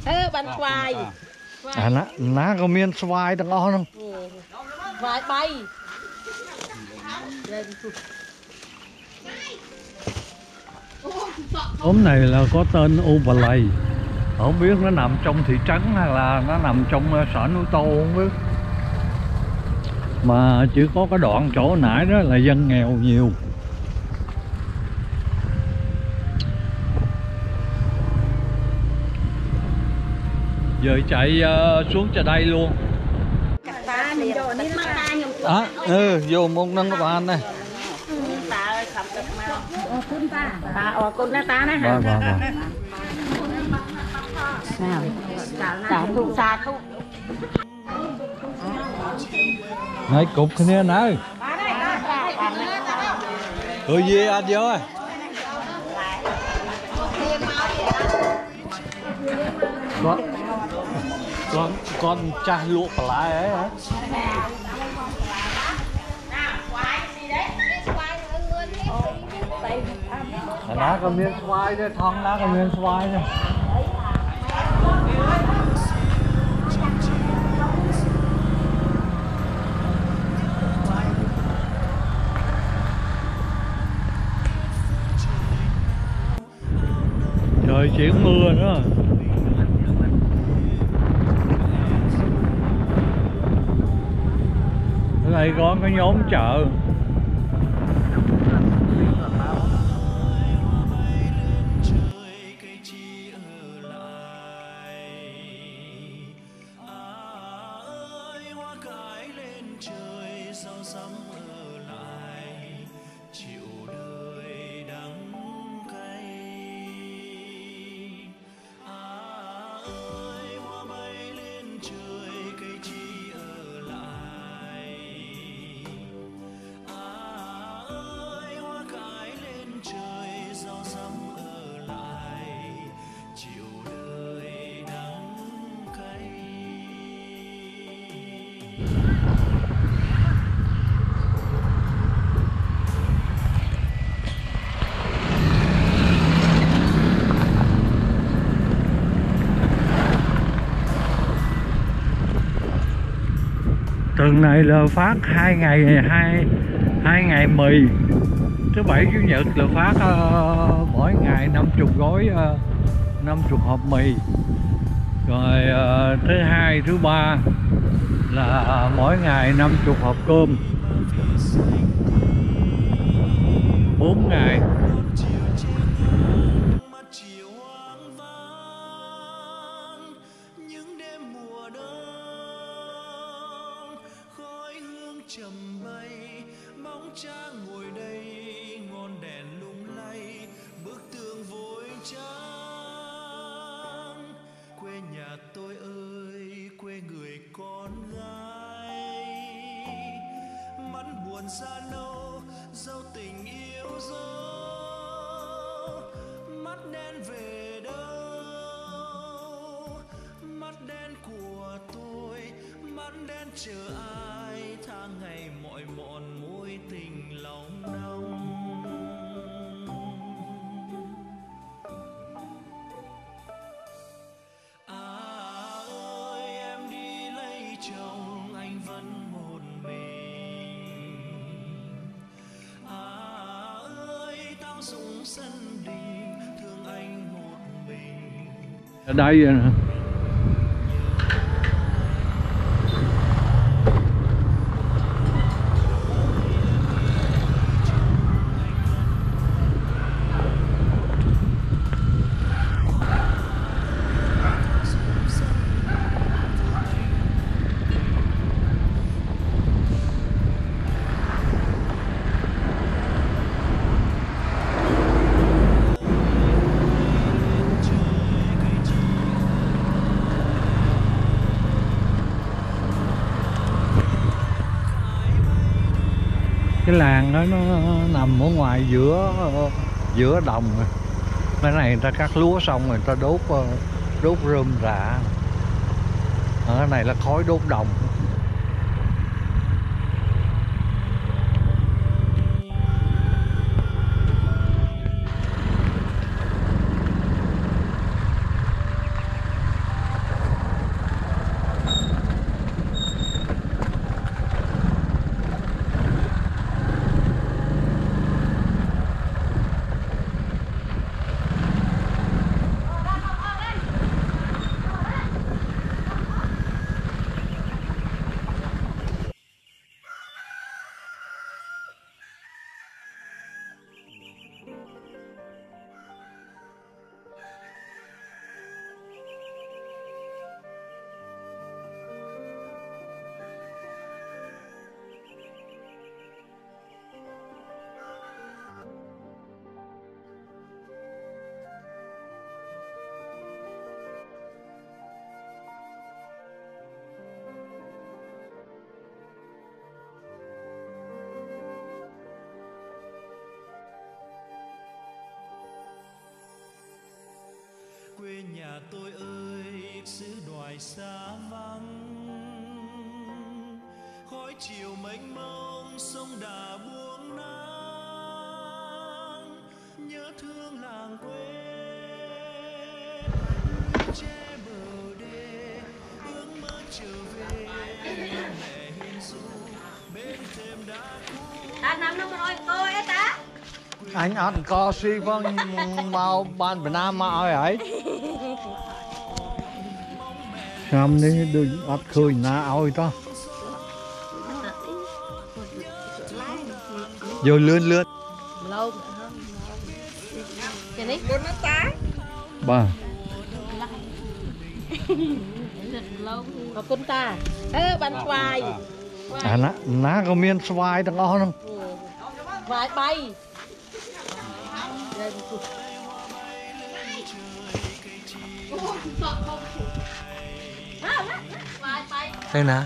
Bắn xoài. Ná có miên xoài đang ngon không? Xoài bay. Ốm này là có tên Overlay. Không biết nó nằm trong thị trấn hay là nó nằm trong sở Núi Tô không biết. Mà chỉ có cái đoạn chỗ nãy đó là dân nghèo nhiều. Giờ chạy xuống cho đây luôn. Vô một nâng nó bàn này. Này cục kia này. Rồi gì anh vô ơi. Con cha lụa bà lại ấy hả? Ná có miếng xoài đây, thon ná có miếng xoài đây. Trời chuyển mưa nữa. Ở đây có cái nhóm chợ. Tuần này là phát 2 ngày mì. Thứ bảy chủ nhật là phát mỗi ngày 50 gói 50 hộp mì. Rồi thứ hai thứ ba là mỗi ngày 50 hộp cơm. 4 ngày. Trầm bay bóng cha ngồi đây, ngọn đèn lung lay, bức tường vội trắng. Quê nhà tôi ơi, quê người con gái, mắt buồn xa nâu, dấu tình yêu dấu, mắt đen về đâu, mắt đen của tôi, mắt đen chờ ai, tháng ngày mỏi mòn mối tình lòng đong. Ơi em đi lấy chồng, anh vẫn một mình. Ơi tao dùng sân đình, thương anh một mình. Ở đây nè. Cái làng đó nó nằm ở ngoài giữa đồng. Cái này người ta cắt lúa xong rồi người ta đốt rơm rạ. Ở cái này là khói đốt đồng. tôi ơi xứ đoài xa vắng, khói chiều mênh mông sông Đà buông nắng, nhớ thương làng quê núi tre bờ đê, ước mơ trở về mẹ hiền du bên thềm đá cũ. Năm nó nói coi ấy ta. Anh ăn co si vâng mau ban Việt Nam mà ơi ấy. Năm đi đừng ăn khơi na ơi to. Vô lươn lươn. Lâu. Cái này con nó tá. Bà. Có con ta. Bắn khoai. À ná có miên xoài thằng o không? Khoai bay. Đây nè.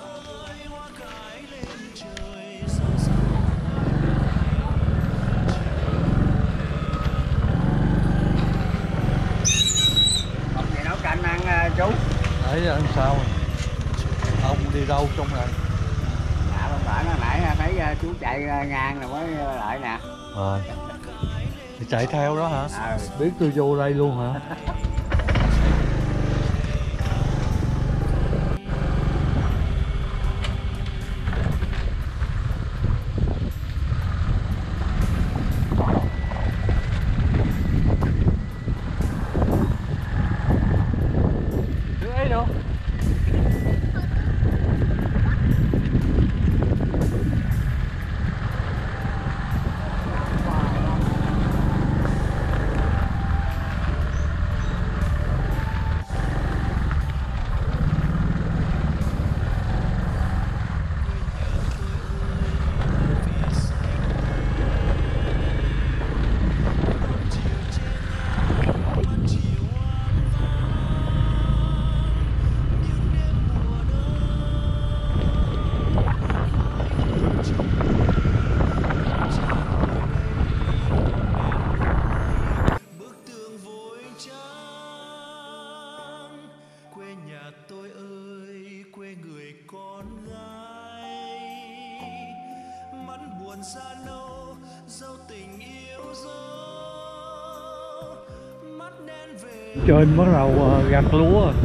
Gì nấu canh ăn chú? Đấy ăn sao? Ông đi đâu trong này? À không phải, nó nãy thấy chú chạy ngang rồi mới lại nè. Thì chạy theo đó hả? À. Biết tôi vô đây luôn hả? Đấy đâu? Tôi ơi quê người con gái, mắt buồn xa nâu dấu tình yêu dấu, mắt đen về Trên bắt đầu gặt lúa rồi.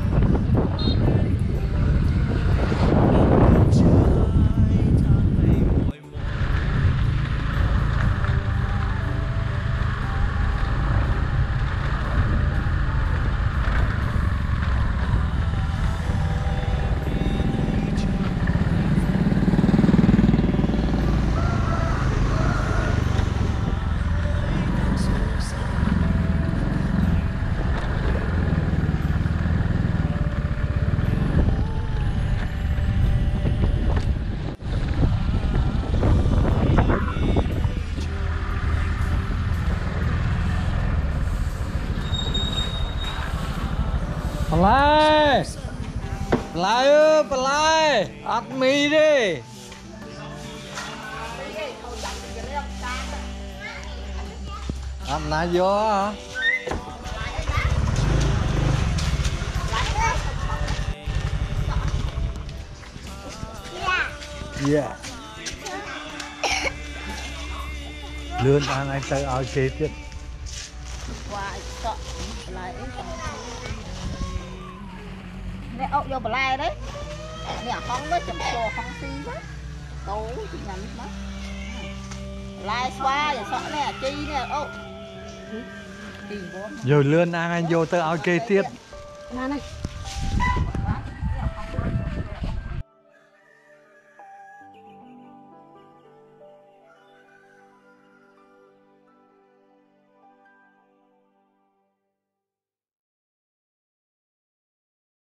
Palai ơi, Palai ăn mì đi. Ăn nãy vô hả? Yeah. Lươn ăn anh tới ao chết chứ. Nè ốc vô lai đấy. Nè không với chấm chua không xí quá. Tối chị nhắn đó. Lai xoa rồi sợ nè chi nè ốc. Rồi lươn ăn anh vô tới ao chết tiếp. Này này.